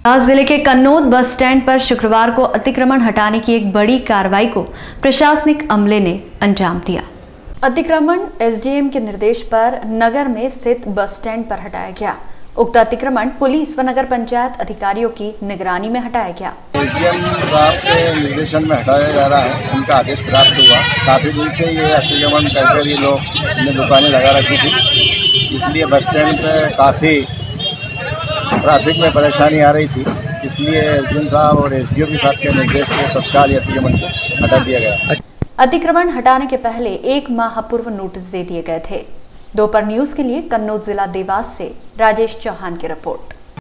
देवास जिले के Kannod bus stand पर शुक्रवार को अतिक्रमण हटाने की एक बड़ी कार्रवाई को प्रशासनिक अमले ने अंजाम दिया। अतिक्रमण एसडीएम के निर्देश पर नगर में स्थित बस स्टैंड पर हटाया गया। उक्त अतिक्रमण पुलिस व नगर पंचायत अधिकारियों की निगरानी में हटाया गया। एसडीएम साहब के निर्देशन में हटाया जा रहा है। उनका आदेश प्राप्त हुआ। काफी दिन से ये अतिक्रमण करके भी लोग अपनी दुकानें लगा रखी थी, इसलिए बस स्टैंड पे काफी ट्रैफिक में परेशानी आ रही थी। इसलिए एसडीएम साहब और एसडीओ साहब के निर्देश से तत्काल अतिक्रमण को हटा दिया गया। अतिक्रमण हटाने के पहले 1 माह पूर्व नोटिस दे दिए गए थे। दोपहर न्यूज के लिए कन्नौद जिला देवास से राजेश चौहान की रिपोर्ट।